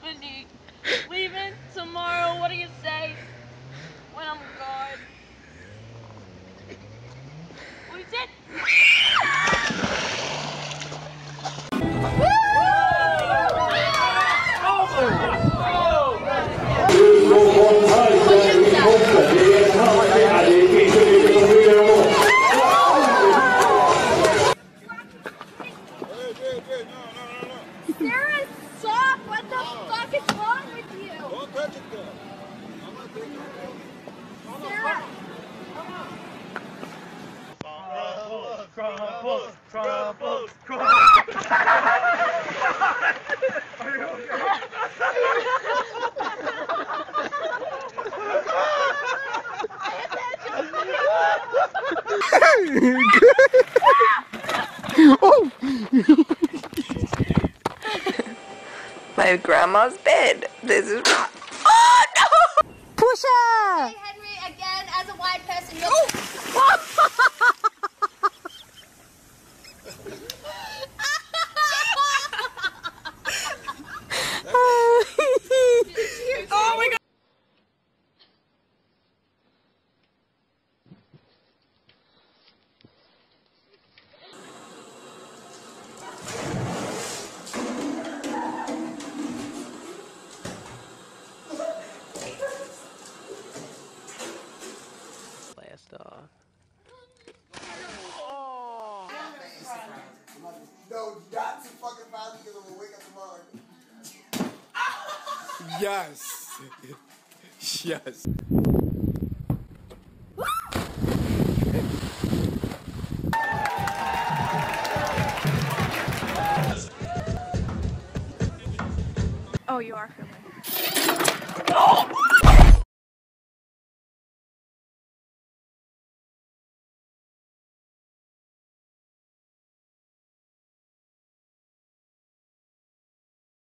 company. Leaving tomorrow, what do you say? When I'm gone. What is it? Sarah's soft! What the fuck is wrong with you? Don't touch it though. I'm not taking it. Sarah! Crumbles. Are you okay? Oh! My grandma's bed. This is. Oh no! Pusha! Hey Henry, again, as a white person, you're. Oh my god! Blast off. No, not too fucking fast because I'm gonna wake up tomorrow. Yes. Yes. Oh, you are filming.